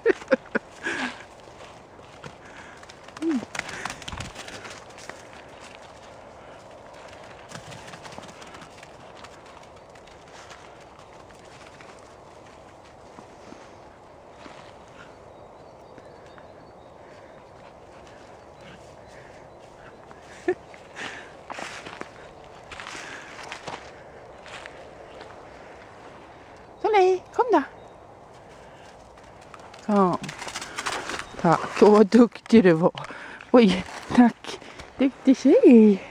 Soleil, kom då. Kom. Tack, vad duktig du var. Oj, tack. Duktig tjej.